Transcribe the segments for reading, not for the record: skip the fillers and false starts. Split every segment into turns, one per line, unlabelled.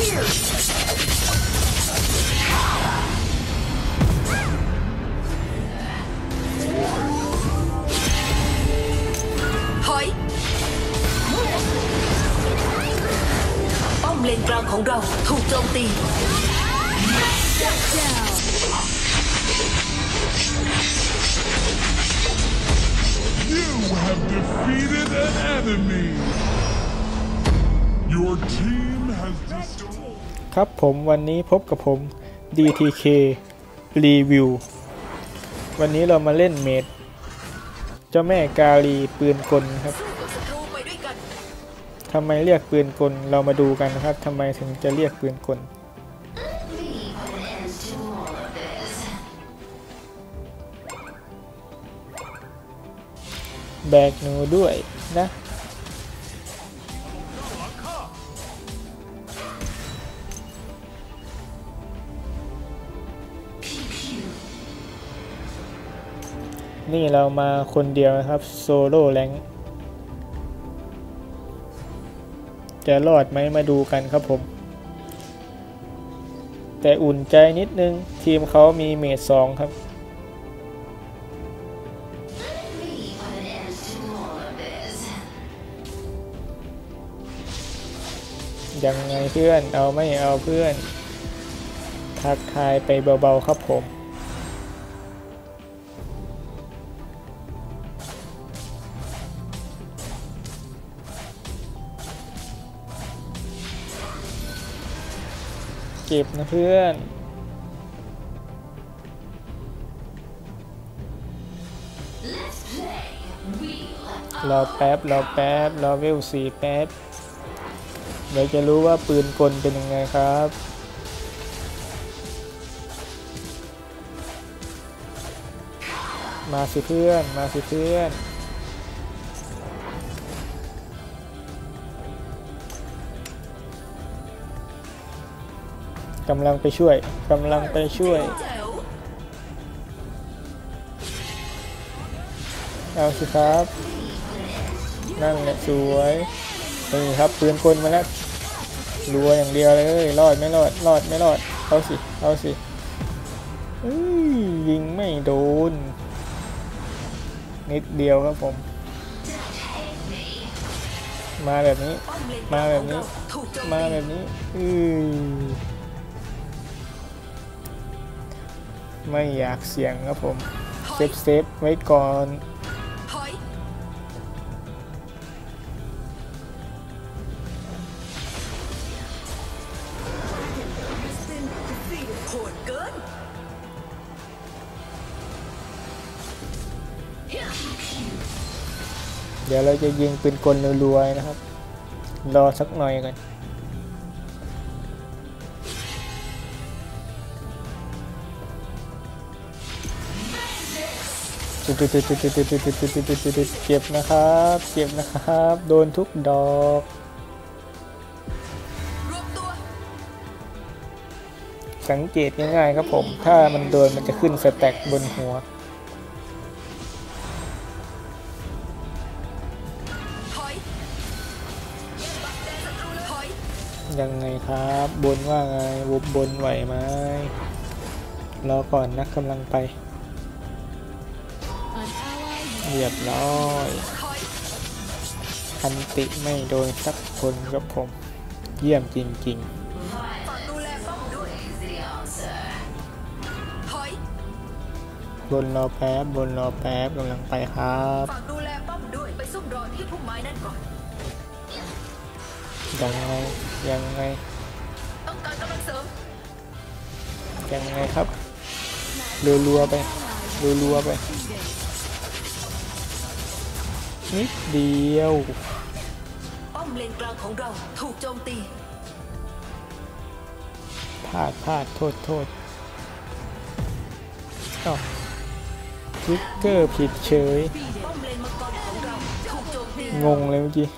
ถอยป้อมเลนกลางของเราถูกโจมตี
You have defeated an enemy. Your team has destroyed.
ครับผมวันนี้พบกับผม DTK รีวิววันนี้เรามาเล่นเมจเจ้าแม่กาลีปืนกลครับทำไมเรียกปืนกลเรามาดูกันนะครับทำไมถึงจะเรียกปืนกลแบกหนูด้วยนะนี่เรามาคนเดียวนะครับโซโล่แรงค์จะรอดไหมมาดูกันครับผมแต่อุ่นใจนิดนึงทีมเขามีเมจ2ครับยังไงเพื่อนเอาไม่เอาเพื่อนทักทายไปเบาๆครับผมเก็บนะเพื่อนรอแป๊บรอเวล4แป๊บเดี๋ยวจะรู้ว่าปืนกลเป็นยังไงครับมาสิเพื่อนมาสิเพื่อนกำลังไปช่วยเอาสิครับนั่นแหละสวยนี่ครับปืนกลมาแล้วรัวอย่างเดียวเลยรอดไม่รอดเอาสิยิงไม่โดนนิดเดียวครับผมมาแบบนี้ไม่อยากเสี่ยงครับผมเซฟไว้ก่อนเดี๋ยวเราจะยิงปืนกลรัวๆนะครับรอสักหน่อยกันเก็บนะครับโดนทุกดอกสังเกตง่ายๆครับผมถ้ามันโดนมันจะขึ้นสแต็กบนหัวยังไงครับบนว่าไงบนไหวไหมรอก่อนนะกำลังไปเรียบร้อยอันติไม่โดนสักคนครับผมเยี่ยมจริงๆบนรอแป๊บกำลังไปครับ
ดูแลป้อมด้วยไปซุ่มรอที่พุ่มไม้นั่นก่อน
ยังไง
ต้องการกำลังเสริม
ยังไงครับรัวๆไปนิดเดียว
ป้อมเลนกลางของเราถูกโจมตี
พลาดโทษอ้าวทริกเกอร์ผิดเฉย
ป้อมเลนมังกรของเราถูกโจมตี
งงเลยเมื่อกี้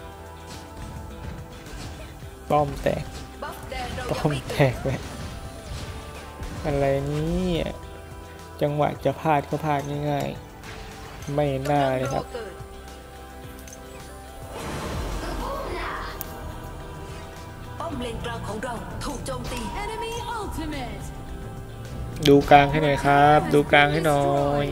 ป้อมแตกเลยอะไรนี้จังหวะจะพลาดก็พลาดง่ายๆไม่น่าเลยครับ
ป้อมอมเลนกลางของเราถูกโจมตี
Enemy ultimate.
ดูกลางให้หน่อยครับ ดูกลางให้หน่อย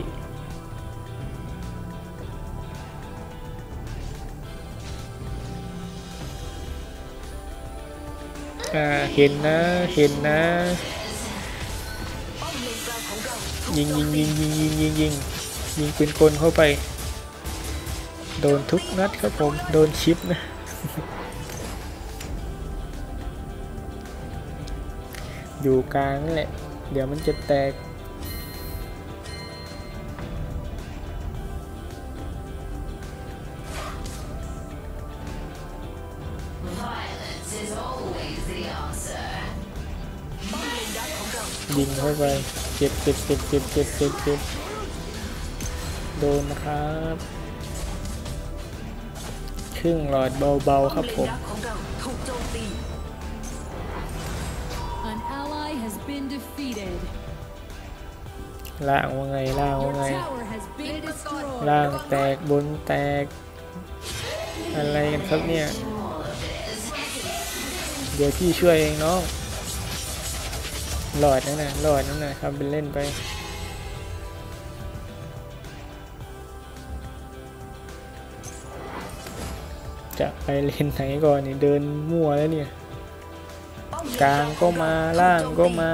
เห็นนะ เห็นนะ
ป้อมเลนกลางของเราถูก
ยิง
โจ
ยิ
ม
ง
ตี
ยิงปืนกลเข้าไป โดนทุกนัดครับผม โดนชิปนะ อยู่กลางนั่นแหละ เดี๋ยวมันจะแตก
ป้อมเลนดักของเรา
ยิงเข้าไปเจ็บโดนนะครับครึ่งหลอดเบาๆครับผม
ป้อมเลนดักของเราถูกโจมตี
An ally has been defeated.
ล่างว่าไง
Your tower has been destroyed.
ล่างแตกบนแตก อะไรกันครับเนี่ย เดี๋ยวพี่ช่วยเองน้องหลอดนั่นน่ะครับเป็นเล่นไป จะไปเล่นไหนก่อนนี่เดินมั่วแล้วเนี่ย
ป้อมเลน
กลางก็มาล่างก็มา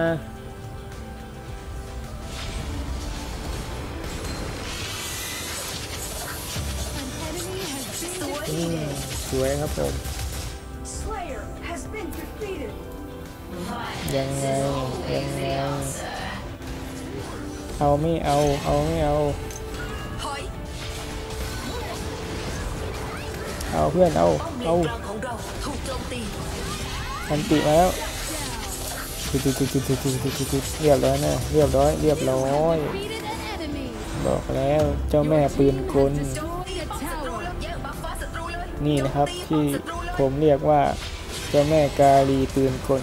An enemy has been
สวยครับผม
Slayer has been defeated.
ยังไงเอาไม่เอา
ถอย
เอาเพื่อนเอา
ป้อมเลนกลางของเราถูกโจมตี
อันติมาแล้วเรียบร้อยนะเรียบร้อย
Defeated an enemy.
บอกแล้วเจ้าแม่ปืนกล
Destroy a tower.
แย่งบัฟฟ้าศัตรูเลย
นี่นะครับ
โจมตี
ที่
ป้อมศัตรูเลย
ผมเรียกว่าเจ้าแม่กาลีปืนกล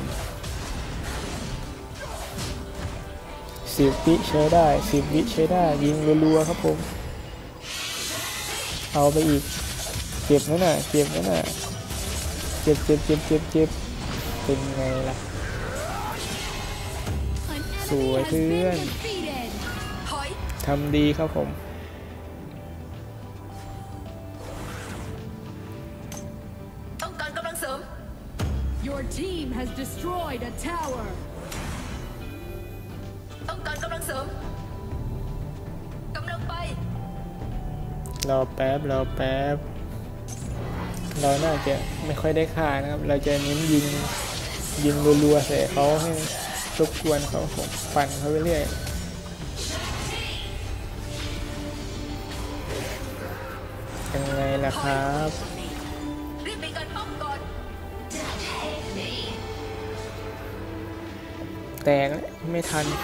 10 วิใช้ได้10 วิใช้ได้ยิงรัวๆครับผม เอาไปอีกเจ็บนั่นน่ะเจ็บเป็นไงล่ะ
An enemy
Sủa
has
thương.
been defeated.
ถอย
ทำดีครับผม
ต้องการกำลังเสริม
Your team has destroyed a tower.
ต้องการกำลังเสริมกำลังไป
รอแป๊บเราน่าจะไม่ค่อยได้ค่านะครับ เราจะเน้นยิงรัวๆใส่เขาให้รบกวนเขาผมปั่นเขาไปเรื่อยยังไงล่ะครับ
รีบมีการป้องก่อน
แตกแล้วไม่ทัน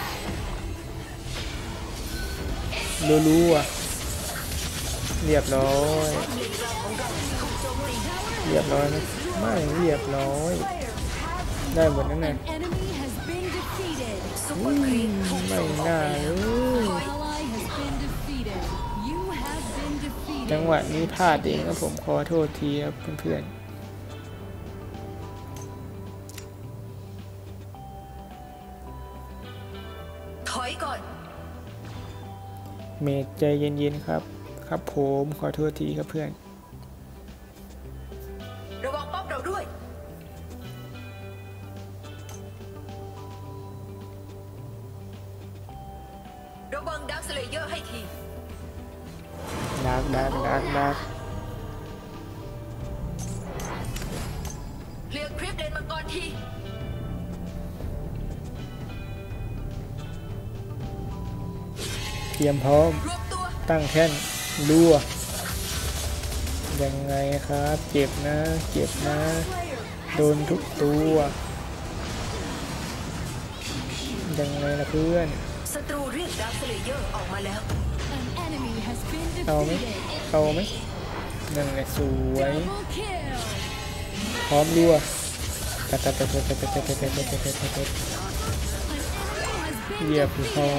รู้อ่ะเรียบร้อย
ป้อมเลนกลางของเราถูกโจมตี
เรียบร้อยนะไม่เรียบร้อย ได้หมดนั่น
An
น่ะ
enemy has been defeated.
ซุปเปอร์ครีมถูก
ไม่
ส่งออก
น่า
ไป
เล
แล้ว
ย
Ally has been defeated. You have been defeated.
จังหวะนี้พลาดเองครับผมขอโทษทีครับเพื่อน
ถอยก่อน
ๆเมจใจเย็นๆครับครับผมขอโทษทีครับเพื่อน
ระวังป้อมเราด้วย ระวังดักสเลเยอร์ให้ที
ดัก
เคลียร์คลิปเลนมังกรที
เตรียมพร้อม
รวมตัว
ตั้งแท่นรัวยังไงครับเจ็บนะโดนทุกตัวยังไงล่ะเพื่อน
ศัตรูเรียกดักสเลเยอร์ออกมาแล้ว
An enemy has been
เอาไหม
defeated.
นั่นแหละสวย
Double kill.
พร้อมรัว
An enemy has been
เรียบ
defeated.
ร้อย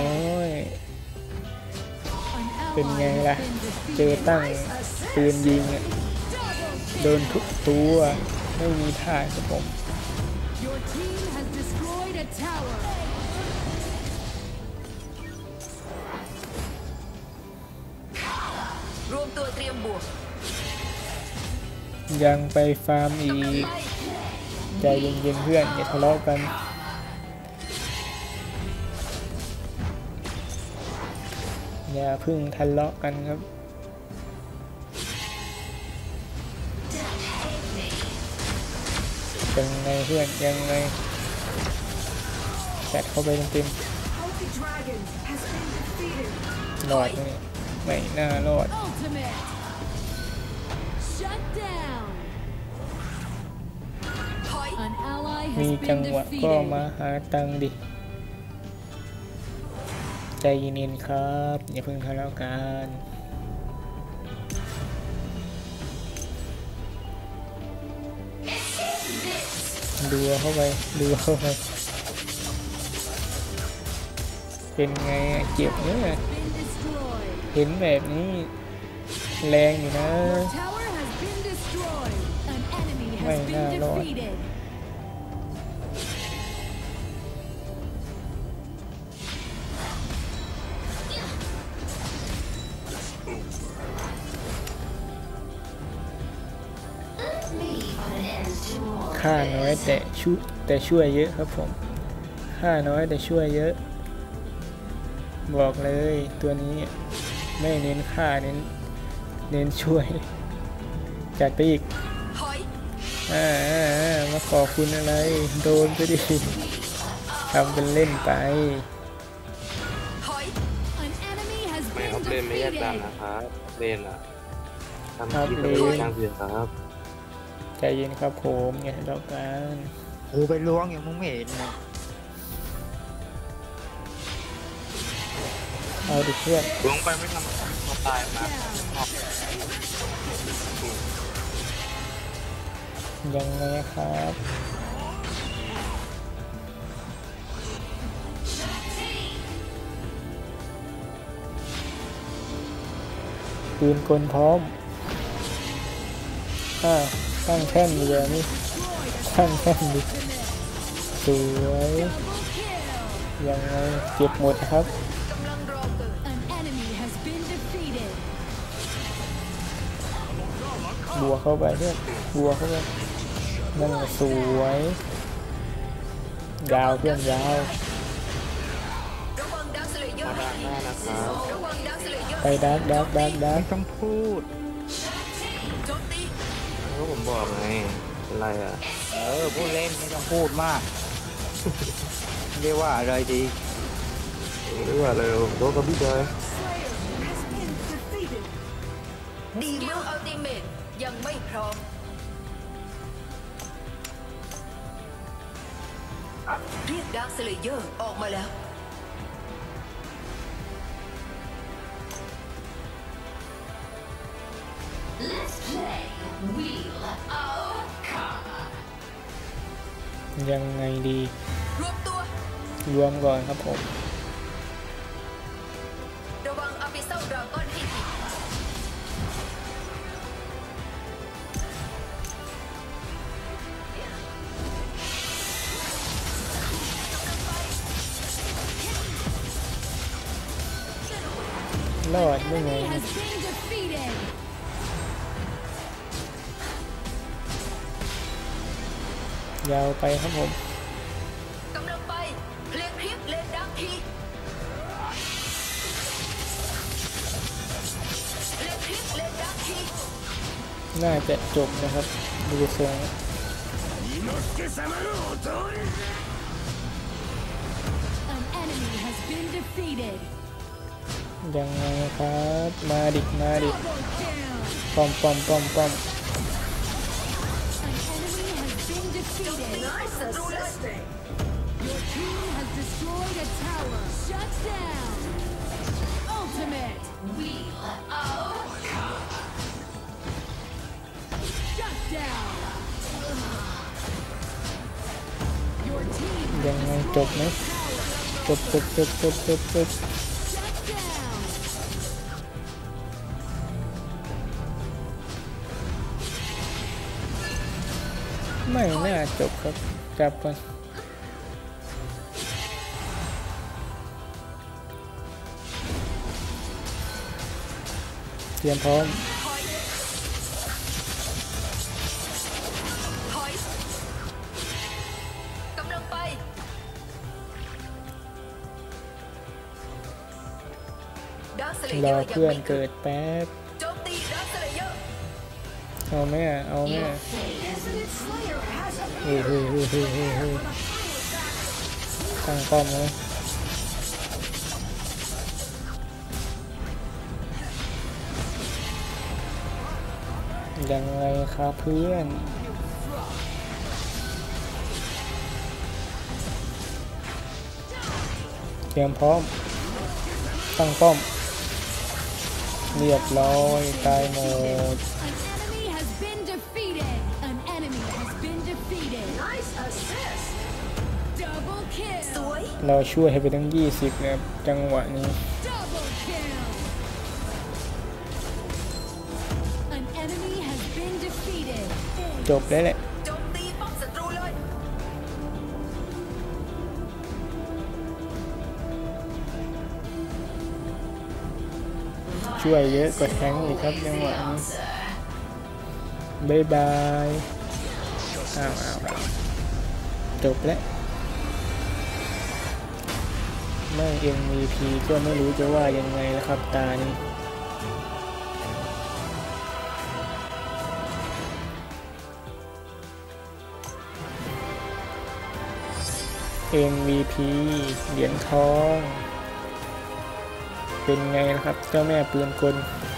An
เป็นไง
ally
ล่ะ
has been
เจอ
defeated.
ตั้งปืนยิงอะ
Double
โด
kill.
นทุกตัวไม่มีท่าครับผม
team has destroyed a tower.
รวมตัวเตรียมบวก
ยังไปฟาร์มอีกใจเย็นๆเพื่อนอย่าทะเลาะกันอย่าเพึ่งทะเลาะกันครับยังไงเพื่อนยังไงจัดเข้าไปเต็มๆรอดไหมไม่น่ารอด
Ultimate. Shut down.
ถอย
An ally
มี
has
จัง
been
หวะก็มา
defeated.
หาตังค์ดิใจเย็นๆครับอย่าเพิ่งทะเลาะกันดูเข้าไปดูเข้าไปเป็นไงอะเจ็บเนี่ย
Been destroyed.
เห็นแบบนี้แรงอยู่นะ
Your tower has been destroyed. An enemy has
Mày
been
nào rồi?
defeated.
ค่าน้อยแต่ช่วยเยอะครับผมค่าน้อยแต่ช่วยเยอะ บอกเลยตัวนี้ไม่เน้นค่าเน้นช่วย จัดไปอีก
ถอย
มาขอคุณอะไร โดนไปดิทำเป็นเล่นไป
ถอย
An enemy has
ไม่
been
ครับเล่นไม่แยกกัน
defeated.
นะครับเล่นอ่ะทำ
ครับ
ที่
เล่
เป็น
น
กลางเสียงครับ
ใจเย็นครับผมอย่าทะเลาะกัน
กูไปล้วงอย่างมึงไม่เห็นนะ
เอาดิเพื่อน
ลงไปไม่ทำเขาตายมา
ยังไงครับ ปืนกลพร้อมตั้งแท่นดีเลยนี่ตั้งแท่นดีสวย
Double kill.
ยังไงเก็บหมดนะครับ
กำลังรอเกิด
An enemy has been defeated.
บัวเข้าไปเพื่อนบัวเข้าไปนั่นแหละสวยยาวเพื่อนยาว
ระวังดักสเลเยอ
มา
ร์
ด้านหน้านะครับ
ระวังดักสเลเยอร์
ไปดัก
ไม่ต้องพูด
โจมตี
ก็ผมบอกไงเป็นไรอ่ะ
พูดเล่นไม่ต้องพูดมาก เรียกว่าอะไรดี
ไม่ได้ว่าอะไรหรอกโดนกับพี่ชาย
ดีมากอัลติเมทยังไม่พร้อมเรียกดักสเลเยอร์ออกมาแล้ว
ยังไงดี
รวมตัว
รวมก่อนครับผม
ระวังอาบิเซลดราก้อนให้ดี
รอดได้ไง
Enemy has been defeated.
ยาวไปครับผม
กำลังไปเพลงคลิปเลนดักทีเพลงคลิปเลนดักที
น่าจะจบนะครับดูทรง
An enemy has been defeated.
ยังไงครับมาดิ
Double kill.
ป้อม
An enemy has been defeated.
ศัตรูเลย
Your team has destroyed a tower. Shut down. Ultimate. Shut down. Your team
ยังไงจบไหม จบ
shut down.
ไม่น่าจบครับกลับก่อนเตรียมพร้อม
ถอยกำลังไปดาร์คสเล
ร
เย
อ
อร์ยัง
เพื่อน
ไม่
เกิดแป๊บ
โจมตีดาร์คสเลเยอร์
เอาแม่เอาแม่เฮ้ยตั้งป้อมเลยยังไงครับเพื่อนเตรียมพร้อมตั้งป้อมเรียบร้อยตายหมด
An enemy has been defeated. Nice assist. Double
ส
kill.
วย
เราช่วยให้ไปตั้ง20นะครับจังหวะนี้
Double kill. An enemy has been defeated.
จบแล้วแหละ
โจมตีป้อมศัตรูเลย
ช่วยเยอะกว่าแทงค์อีกครับจังหวะนี้บ๊ายบายอ้าวจบแล้วไม่ MVP ก็ไม่รู้จะว่ายังไงแล้วครับตานี้ MVP เหรียญทอง เป็นไงนะครับเจ้าแม่ปืนกล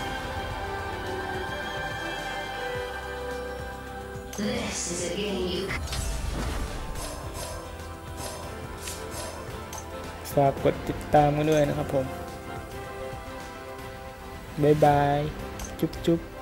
ฝากกดติดตามกันด้วยนะครับผม บ๊ายบาย จุ๊บ